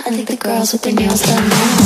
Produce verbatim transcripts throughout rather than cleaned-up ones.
I think the girls with their nails done now.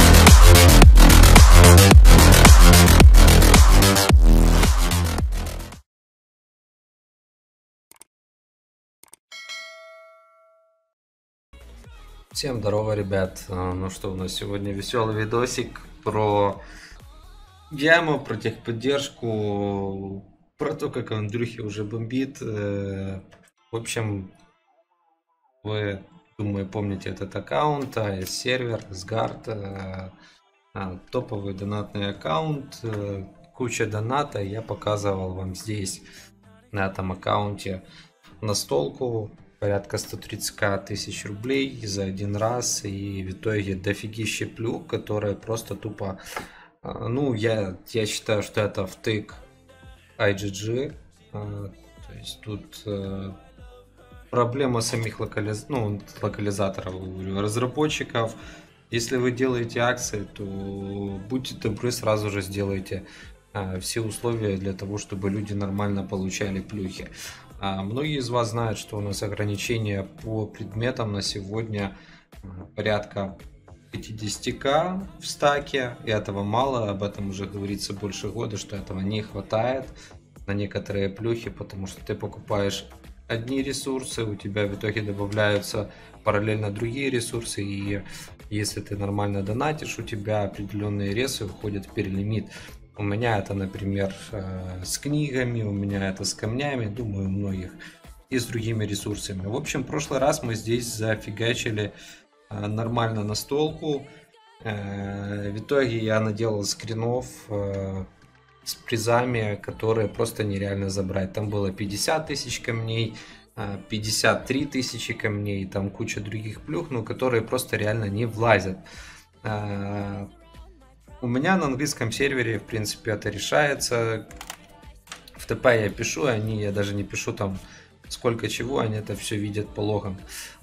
Всем здорово, ребят. Ну что, у нас сегодня веселый видосик про яму, про техподдержку, про то, как Андрюхи уже бомбит. В общем, вы, думаю, помните этот аккаунт, сервер, Сгард, топовый донатный аккаунт, куча доната. Я показывал вам здесь, на этом аккаунте, настолку. Порядка сто тридцать тысяч рублей за один раз, и в итоге дофигище плюх, которые просто тупо, ну, я, я считаю, что это втык ай джи джи, то есть тут проблема самих локализ... ну, локализаторов, разработчиков. Если вы делаете акции, то будьте добры, сразу же сделайте все условия для того, чтобы люди нормально получали плюхи. А многие из вас знают, что у нас ограничения по предметам на сегодня порядка пятьдесят тысяч в стаке, и этого мало, об этом уже говорится больше года, что этого не хватает на некоторые плюхи, потому что ты покупаешь одни ресурсы, у тебя в итоге добавляются параллельно другие ресурсы, и если ты нормально донатишь, у тебя определенные ресы уходят в перелимит. У меня это, например, с книгами, у меня это с камнями, думаю, у многих, и с другими ресурсами. В общем, в прошлый раз мы здесь зафигачили нормально настолку. В итоге я наделал скринов с призами, которые просто нереально забрать. Там было пятьдесят тысяч камней, пятьдесят три тысячи камней, там куча других плюх, но которые просто реально не влазят. У меня на английском сервере, в принципе, это решается. В ТП я пишу, они, я даже не пишу там сколько чего, они это все видят по логам.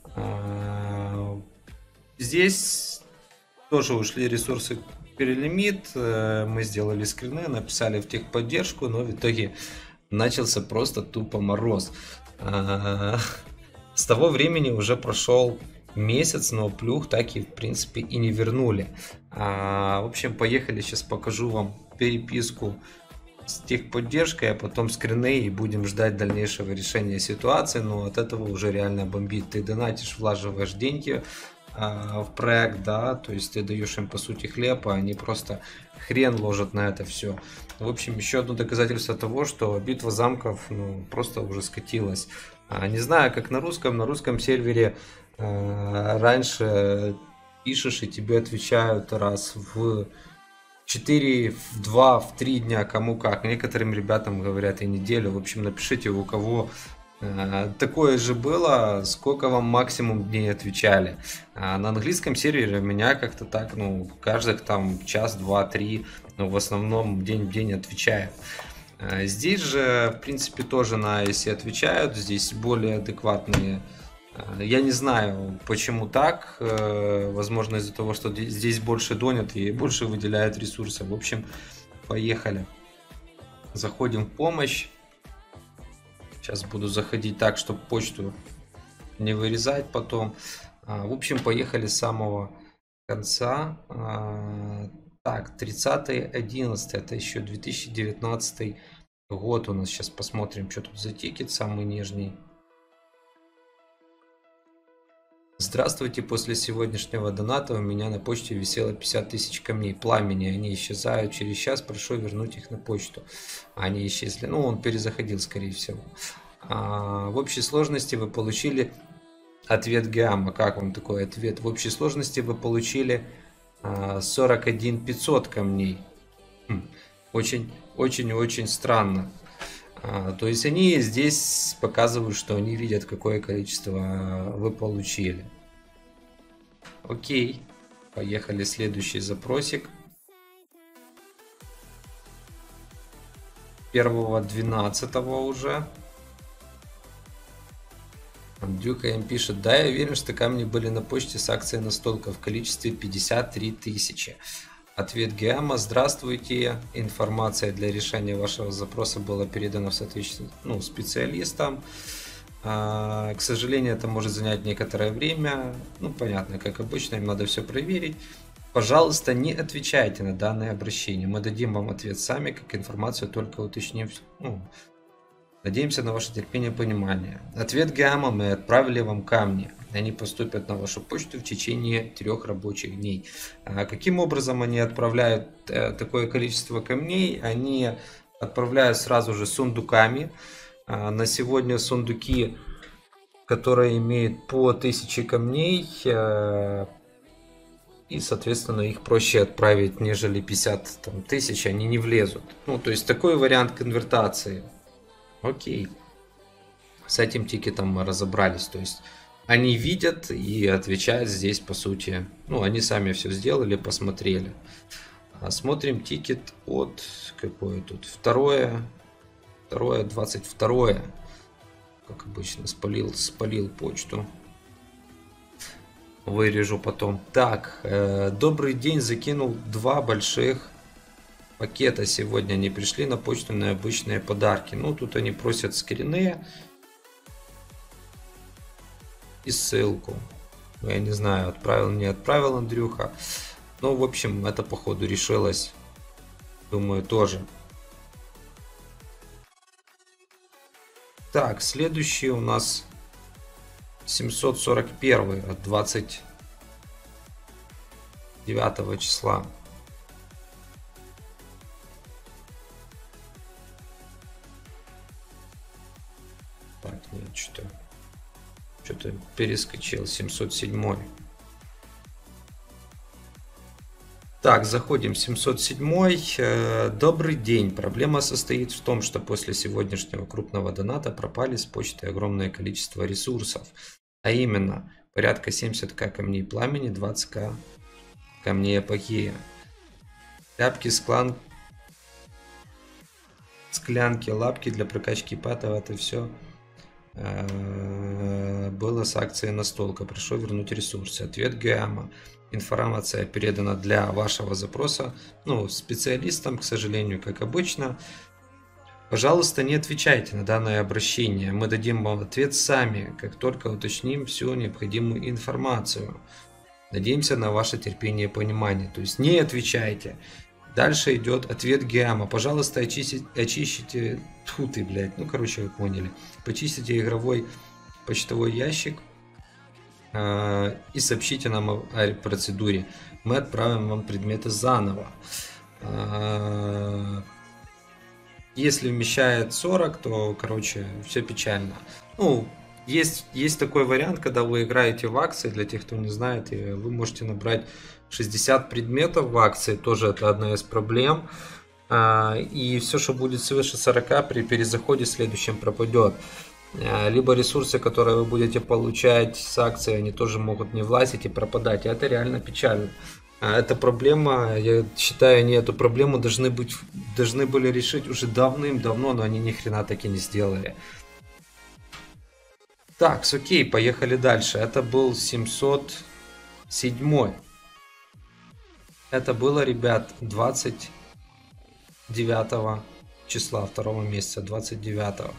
Здесь тоже ушли ресурсы перелимит, мы сделали скрины, написали в техподдержку, но в итоге начался просто тупо мороз. С того времени уже прошел месяц, но плюх так и в принципе и не вернули. А, в общем, поехали, сейчас покажу вам переписку с техподдержкой, а потом скрины, и будем ждать дальнейшего решения ситуации. Но от этого уже реально бомбит. Ты донатишь, влаживаешь деньги а, в проект, да, то есть ты даешь им по сути хлеб, а они просто хрен ложат на это все. В общем, еще одно доказательство того, что битва замков, ну, просто уже скатилась. А, не знаю, как на русском, на русском сервере раньше пишешь, и тебе отвечают раз в четыре, в два, в три дня, кому как. Некоторым ребятам говорят и неделю. В общем, напишите, у кого такое же было, сколько вам максимум дней отвечали. На английском сервере у меня как-то так, ну, каждых там час, два, три, но в основном день в день отвечает. Здесь же, в принципе, тоже на ай эс отвечают, здесь более адекватные. Я не знаю, почему так. Возможно, из-за того, что здесь больше донят и больше выделяют ресурсы. В общем, поехали. Заходим в помощь. Сейчас буду заходить так, чтобы почту не вырезать потом. В общем, поехали с самого конца. Так, тридцатое одиннадцатое. Это еще две тысячи девятнадцатый год у нас. Сейчас посмотрим, что тут за тикет самый нижний. Здравствуйте, после сегодняшнего доната у меня на почте висело пятьдесят тысяч камней пламени, они исчезают через час, прошу вернуть их на почту. Они исчезли, ну он перезаходил скорее всего. А, в общей сложности вы получили ответ Геама. Как вам такой ответ? В общей сложности вы получили а, сорок один тысяча пятьсот камней. Хм, очень, очень, очень странно. А, то есть они здесь показывают, что они видят, какое количество вы получили. Окей, поехали, следующий запросик. первого двенадцатого уже. Дюка им пишет: да, я уверен, что камни были на почте с акцией настолка в количестве пятьдесят три тысячи. Ответ Геама: здравствуйте, информация для решения вашего запроса была передана в соответствии, ну, специалистам. К сожалению, это может занять некоторое время. Ну, понятно, как обычно, им надо все проверить. Пожалуйста, не отвечайте на данное обращение. Мы дадим вам ответ сами, как информацию только уточним. Ну, надеемся на ваше терпение и понимание. Ответ ГАМа мы отправили вам камни. Они поступят на вашу почту в течение трех рабочих дней. А каким образом они отправляют э, такое количество камней? Они отправляют сразу же сундуками. А на сегодня сундуки, которые имеют по тысяче камней, э, и, соответственно, их проще отправить, нежели пятьдесят там, тысяч, они не влезут. Ну, то есть такой вариант конвертации. Окей. С этим тикетом мы разобрались. То есть они видят и отвечают здесь, по сути. Ну, они сами все сделали, посмотрели. Смотрим тикет от... Какое тут? Второе. Второе, двадцать второе. Как обычно, спалил, спалил почту. Вырежу потом. Так, э, добрый день. Закинул два больших пакета сегодня. Они пришли на почту на обычные подарки. Ну, тут они просят скрины и ссылку. Я не знаю, отправил, не отправил Андрюха. Ну, в общем, это походу решилось. Думаю, тоже. Так, следующий у нас семьсот сорок один от двадцать девятого числа. Так, нет, что-то что-то перескочил. семьсот семь. Так, заходим. семьсот семь. Добрый день. Проблема состоит в том, что после сегодняшнего крупного доната пропали с почты огромное количество ресурсов. А именно, порядка семьдесят тысяч камней пламени, двадцать тысяч камней апогея. Тряпки, склан... склянки, лапки для прокачки патов. Это все было с акцией настолка. Прошу вернуть ресурсы. Ответ ГАМа. Информация передана для вашего запроса, ну, специалистам, к сожалению, как обычно. Пожалуйста, не отвечайте на данное обращение. Мы дадим вам ответ сами, как только уточним всю необходимую информацию. Надеемся на ваше терпение и понимание. То есть не отвечайте. Дальше идет ответ ГАМа. Пожалуйста, очистите, очистите, тьфу ты, блядь, ну, короче, вы поняли. Почистите игровой почтовой ящик и сообщите нам о процедуре. Мы отправим вам предметы заново. Если вмещает сорок, то, короче, все печально. Ну, есть, есть такой вариант, когда вы играете в акции, для тех, кто не знает, вы можете набрать шестьдесят предметов в акции, тоже это одна из проблем. И все, что будет свыше сорока, при перезаходе следующем пропадет. Либо ресурсы, которые вы будете получать с акции, они тоже могут не влазить и пропадать. Это реально печально. Эта проблема, я считаю, они эту проблему должны быть, должны были решить уже давным-давно, но они ни хрена так и не сделали. Так, окей, поехали дальше. Это был семьсот семь. Это было, ребят, двадцать девятого числа второго месяца, двадцать девятого.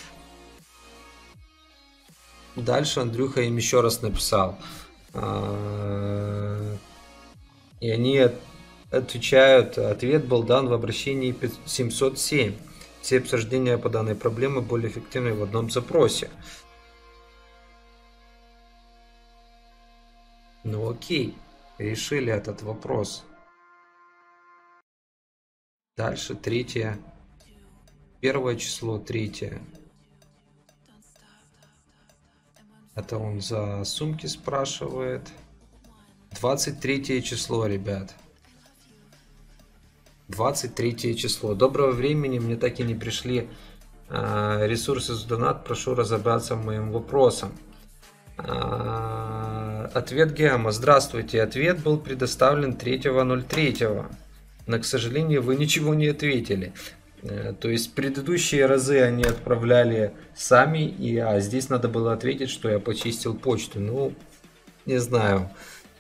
Дальше Андрюха им еще раз написал. И они отвечают, ответ был дан в обращении семьсот семь. Все обсуждения по данной проблеме более эффективны в одном запросе. Ну окей, решили этот вопрос. Дальше третье. Первое число, третье. Это он за сумки спрашивает. двадцать третье число, ребят. двадцать третье число. Доброго времени, мне так и не пришли э, ресурсы с донат. Прошу разобраться в моим вопросом. Э, ответ ГАМа. Здравствуйте. Ответ был предоставлен третьего ноль третьего. Но, к сожалению, вы ничего не ответили. То есть предыдущие разы они отправляли сами, и а здесь надо было ответить, что я почистил почту. Ну, не знаю.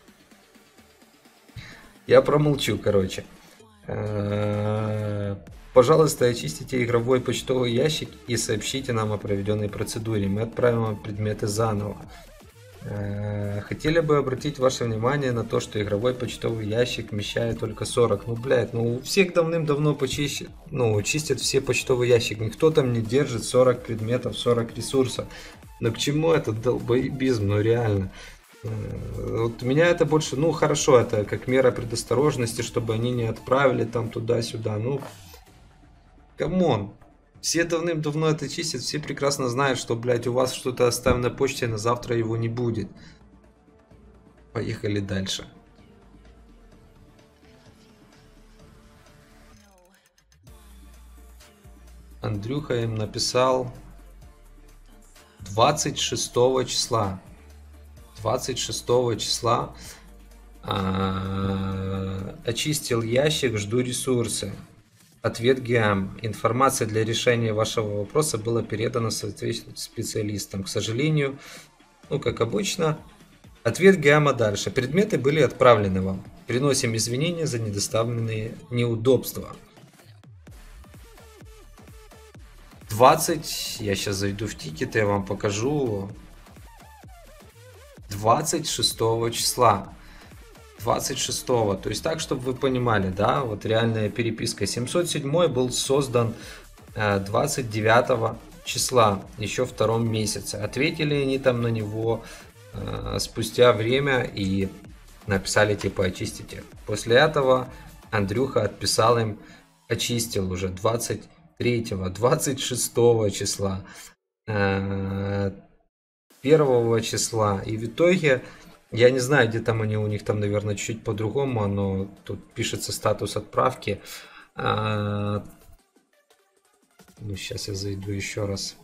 Я промолчу, короче. Пожалуйста, очистите игровой почтовый ящик и сообщите нам о проведенной процедуре. Мы отправим вам предметы заново. Хотели бы обратить ваше внимание на то, что игровой почтовый ящик вмещает только сорок. Ну, блядь, ну у всех давным-давно почищет, ну, чистят все почтовый ящик. Никто там не держит сорок предметов, сорок ресурсов. Но к чему этот долбоебизм, ну реально. Вот меня это больше, ну хорошо, это как мера предосторожности, чтобы они не отправили там туда-сюда. Ну, камон. Все давным-давно это чистят, все прекрасно знают, что, блядь, у вас что-то оставим на почте, на завтра его не будет. Поехали дальше. Андрюха им написал двадцать шестого числа. двадцать шестого числа а, очистил ящик, жду ресурсы. Ответ ГИАМ. Информация для решения вашего вопроса была передана соответствующим специалистам. К сожалению, ну как обычно, ответ ГИАМа дальше. Предметы были отправлены вам. Приносим извинения за недоставленные неудобства. двадцать, я сейчас зайду в тикеты, я вам покажу. двадцать шестого числа. двадцать шестого, то есть так, чтобы вы понимали, да, вот реальная переписка. семьсот седьмой был создан двадцать девятого числа, еще в втором месяце. Ответили они там на него э, спустя время и написали типа очистите. После этого Андрюха отписал им, очистил уже двадцать третьего, двадцать шестого числа, э, первого числа, и в итоге я не знаю, где там они, у них там, наверное, чуть-чуть по-другому, но тут пишется статус отправки. А... Ну, сейчас я зайду еще раз.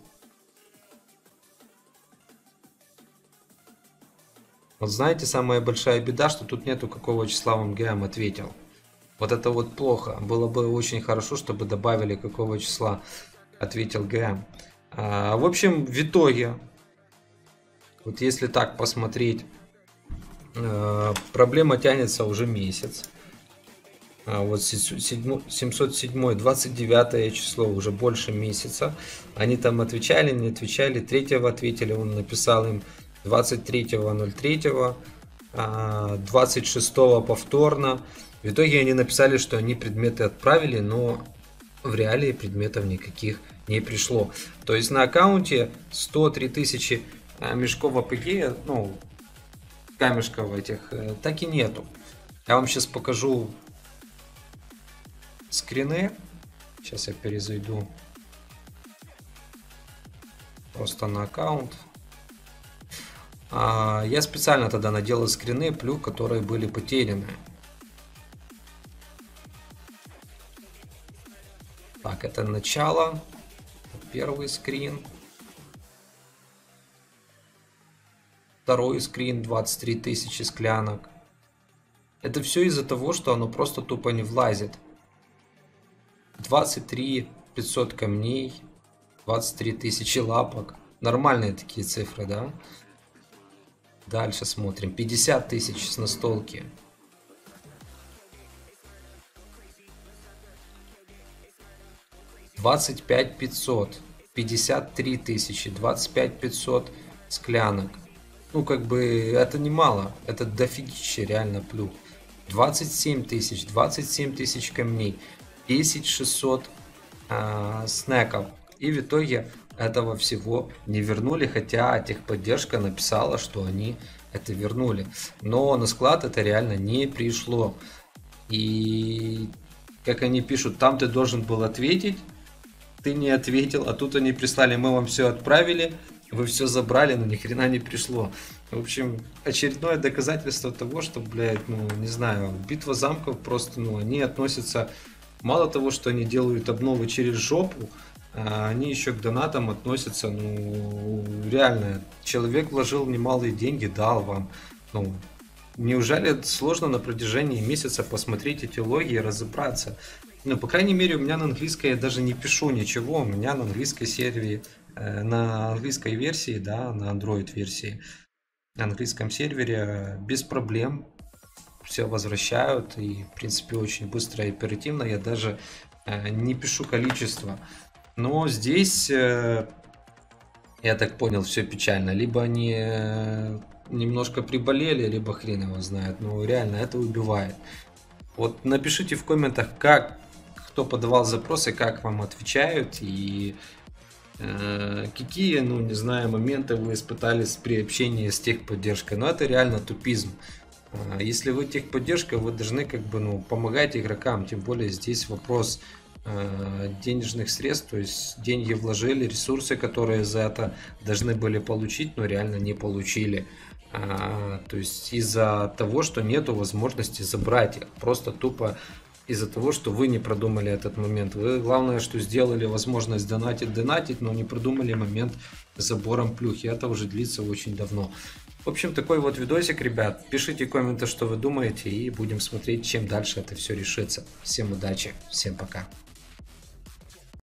Вот знаете, самая большая беда, что тут нету, какого числа вам ГИАМ ответил. Вот это вот плохо. Было бы очень хорошо, чтобы добавили, какого числа ответил ГИАМ. А, в общем, в итоге, вот если так посмотреть, проблема тянется уже месяц. Вот семьсот седьмой, двадцать девятое число, уже больше месяца. Они там отвечали, не отвечали. третьего ответили, он написал им двадцать третьего ноль третьего, двадцать шестого повторно. В итоге они написали, что они предметы отправили, но в реалии предметов никаких не пришло. То есть на аккаунте сто три тысячи мешков апогея, ну, камешков этих, так и нету. Я вам сейчас покажу скрины. Сейчас я перезайду просто на аккаунт. А, я специально тогда наделал скрины плюх, которые были потеряны. Так, это начало. Первый скрин. Второй скрин, двадцать три тысячи склянок. Это все из-за того, что оно просто тупо не влазит. двадцать три пятьсот камней, двадцать три тысячи лапок. Нормальные такие цифры, да? Дальше смотрим. пятьдесят тысяч с настолки. двадцать пять пятьсот. пятьдесят три тысячи. двадцать пять пятьсот склянок. Ну, как бы, это немало. Это дофигища, реально плюх. двадцать семь тысяч. двадцать семь тысяч камней. десять шестьсот э, снеков. И в итоге этого всего не вернули. Хотя техподдержка написала, что они это вернули. Но на склад это реально не пришло. И, как они пишут, там ты должен был ответить. Ты не ответил. А тут они прислали, мы вам все отправили. Вы все забрали, но ни хрена не пришло. В общем, очередное доказательство того, что, блядь, ну, не знаю, битва замков просто, ну, они относятся, мало того, что они делают обновы через жопу, они еще к донатам относятся, ну, реально, человек вложил немалые деньги, дал вам, ну, неужели сложно на протяжении месяца посмотреть эти логи и разобраться? Ну, по крайней мере, у меня на английской я даже не пишу ничего, у меня на английской сервере, на английской версии, да, на Android версии, на английском сервере без проблем все возвращают и, в принципе, очень быстро и оперативно. Я даже не пишу количество. Но здесь, я так понял, все печально. Либо они немножко приболели, либо хрен его знает. Ну, реально, это убивает. Вот напишите в комментах, как, кто подавал запросы, как вам отвечают и э, какие, ну, не знаю, моменты вы испытали при общении с техподдержкой. Но это реально тупизм. Если вы техподдержка, вы должны как бы, ну, помогать игрокам. Тем более здесь вопрос э, денежных средств. То есть деньги вложили, ресурсы, которые за это должны были получить, но реально не получили. А, то есть из-за того, что нету возможности забрать их, просто тупо из-за того, что вы не продумали этот момент. Вы главное, что сделали возможность донатить, донатить, но не продумали момент с забором плюхи. Это уже длится очень давно. В общем, такой вот видосик, ребят. Пишите комменты, что вы думаете, и будем смотреть, чем дальше это все решится. Всем удачи, всем пока.